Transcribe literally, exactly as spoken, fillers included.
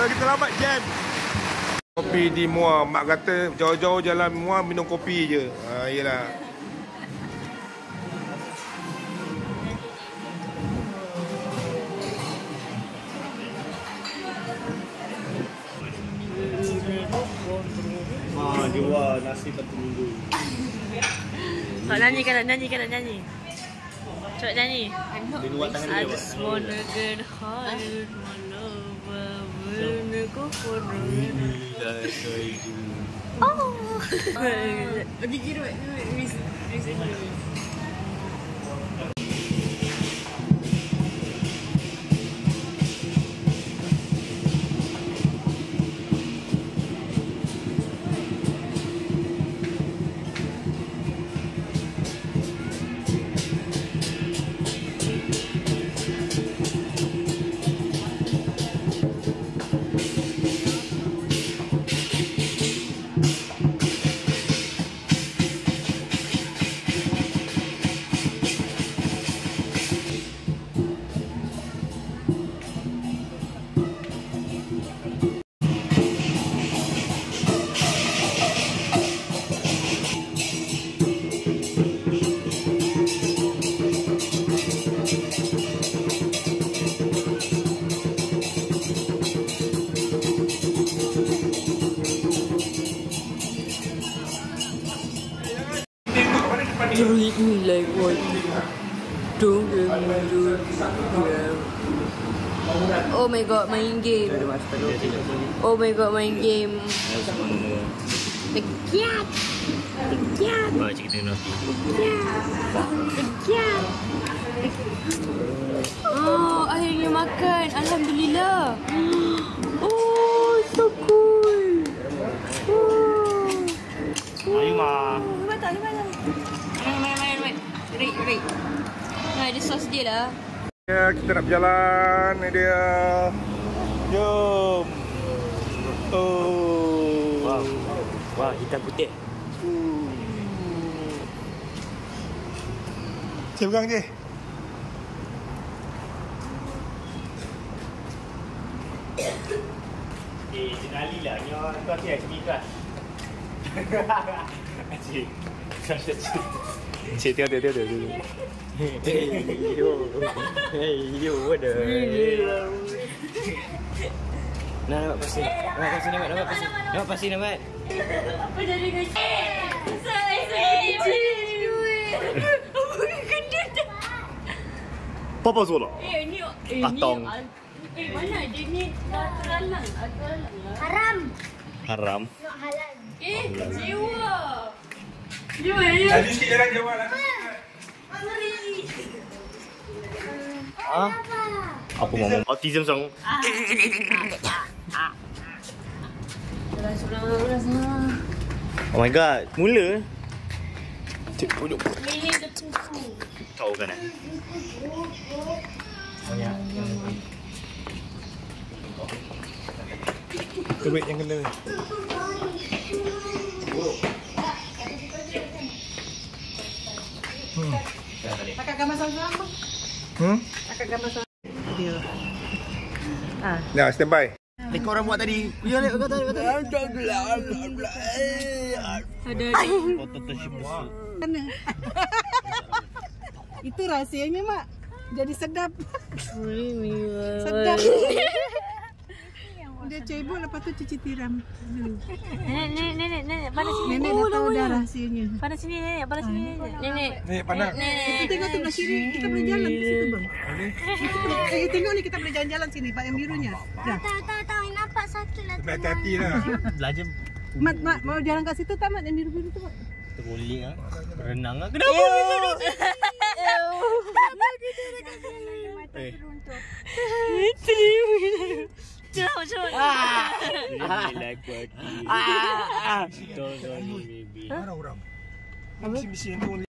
Kalau kita lambat jam. Kopi di Muar. Mak kata jauh-jauh jalan Muar minum kopi je. Ha, yelah. Ah, jual nasi satu minggu. Nak nyanyi kan, nak nyanyi kan, nak nyanyi. Coba nyanyi. Dia luar tangan dia. I just wanna get high, my lover, wanna go for a Oh. Okay, kira wait. Treat me like what you don't get me do. Oh my god, main game. Oh my god, main game. Dekat. Dekat. Oh, cik kita nanti. Dekat. Oh, akhirnya makan. Alhamdulillah. Oh, so cool. Oh. Ayo, Ma. Gimana, gimana? Main, main, main, main. Rik, rik. Nah, ada sos dia lah. Ya, kita nak berjalan. Ni dia. Jom. Oh. Wow. Wah, hitam putih. Hmm. Cik pegang je. Eh, kenali lah. Ni orang tu asyik asyik ikhlas. Asyik. Cik, cik, tengok, tengok, tengok, tengok. Hey, yo. Hey, yo, what the? Nak nampak pasir. Nampak pasir, nampak, nampak pasir. Nampak pasir, nampak. Apa jadi dengan cik? Saya saya cik. Apa kena dah? Papa Zola. Eh, ni eh Atong. Ni, eh, mana dia ni terlalang. Haram. Haram. Nak halal. Eh, jiwa. Jiwa ya. Laju sikit jalan jawab lah. Ngeri. Ah? Apa mama? Autism song. Oh my god, mula. Cik pujuk. Ini dia susu. Tahu kan eh? Banyak. Kebik yang kena. Hmm. Kakak gambar seorang apa? Hmm? Kakak gambar seorang. Dia. Ah. Ya, stand by. Lekor orang buat tadi. Ya, lekor kata kata. Ada. Mana? Itu rahsianya, Mak. Jadi sedap. Sedap. Dia cebok lepas tu cuci tiram. Nenek, nenek, nenek, nenek, pada sini. Nenek dah tahu dah rahsianya. Pada sini, nenek, pada sini. Nenek. Nenek pandang. Kita tengok sebelah kiri, kita boleh jalan ke situ, Bang. Boleh. Eh, tengok ni kita boleh jalan-jalan sini, Pak, yang birunya. Dah. Tahu tahu tahu nampak sakit lah. Hati-hati lah. Belajar Mat, Mat, mau jalan kat situ tak, Mat? Yang biru-biru tu, Mak. terguling ah. Berenang ah. Kenapa kita dah sini? Eh. Jom, jom. Ah. Like what? Ah. Don't don't baby. Orang-orang. Mesin-mesin tu